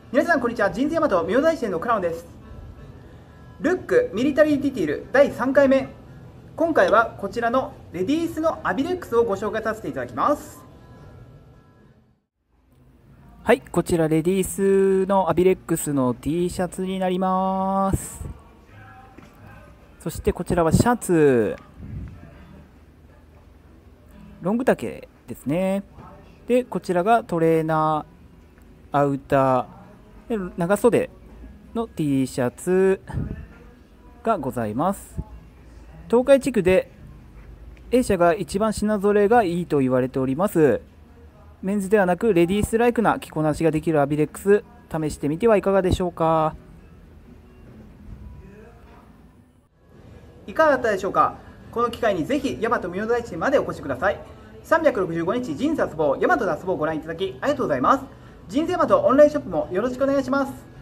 皆さんこんにちは。人生マと明大生のクラウンです。ルックミリタリーディティール第3回目。今回はこちらのレディースのアビレックスをご紹介させていただきます。はい、こちらレディースのアビレックスの T シャツになります。そしてこちらはシャツ、ロング丈ですね。でこちらがトレーナー、アウターで長袖の T シャツがございます。東海地区で A 社が一番品揃えがいいと言われております。メンズではなくレディースライクな着こなしができるアビレックス、試してみてはいかがでしょうか。いかがだったでしょうか。この機会にぜひ大和明大地までお越しください。365日人生遊ぼう、大和で遊ぼうをご覧いただきありがとうございます。人生大和オンラインショップもよろしくお願いします。